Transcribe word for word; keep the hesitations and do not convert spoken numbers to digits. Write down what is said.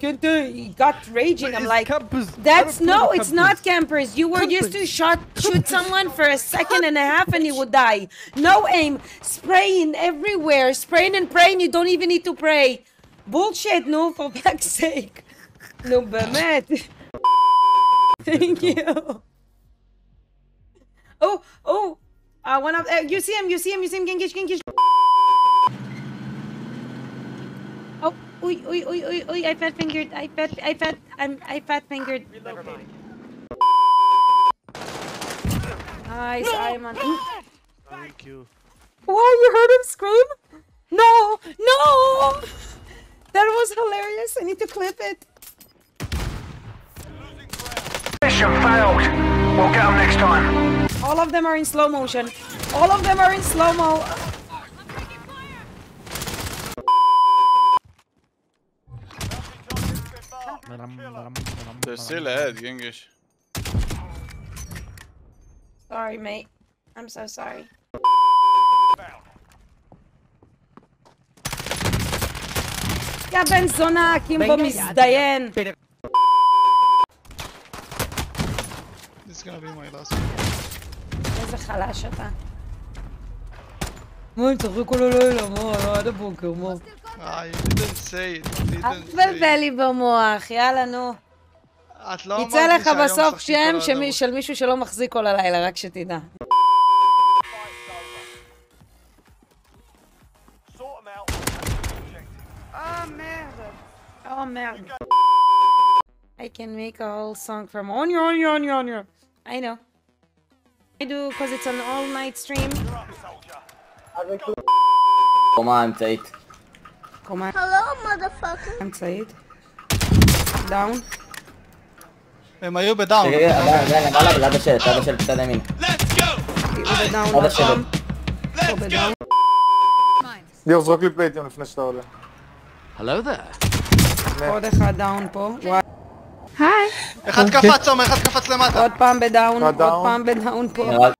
can't do it. He got raging. I'm like, campers. that's no, it's campers. not campers. You were Campers. used to shot, shoot someone for a second and a half and he would die. No aim, spraying everywhere, spraying and praying. You don't even need to pray. Bullshit, no, for fuck's sake. No, באמת. Thank you. Oh, oh, uh, one of, uh, you see him, you see him, you see him, Gengish, Gengish. Oh, oi, oi, oi, oi, oi, I fat fingered, I fat, I fat, I'm, I fat fingered. Never mind. Nice, I'm on. Thank you. Wow, you heard him scream? No, no! That was hilarious. I need to clip it. Mission failed. We'll get them next time. All of them are in slow motion. All of them are in slow mo. They're still ahead, Gengish. Sorry, mate. I'm so sorry. יא בן זונה, קימבו מזדיין. This is gonna be my last one. איזה חלש אתה. מה, אני צוחק כל הלילה, מה, עד הבוקר, מה? Ah, you didn't say it. You אל didn't say תבלבל it. לי במוח, יאללה נו. את לא אמרת יצא לי לך שהיום בסוף משחקים שם כל שמי- האדמות. של מישהו שלא מחזיק כל הלילה, רק שתדע. Oh man. I can make a whole song from Onya, Onya, Onya, Onya. I know. I do because it's an all night stream. Come on, Tate. Come on. Hello, motherfucker. I'm Said. Down. הם היו בדאון. רגע, רגע, רגע, למעלה, ליד השלט, ליד השלט, צד ימין. Over down. עוד השלט. Over down. ליאור, זרוק לי פלייטים לפני שאתה עולה. Hello there. עוד אחד דאון פה. וואי. Hi. אחד קפץ, עומר, אחד קפץ למטה. עוד פעם בדאון. עוד בדאון. פעם בדאון פה. נראה-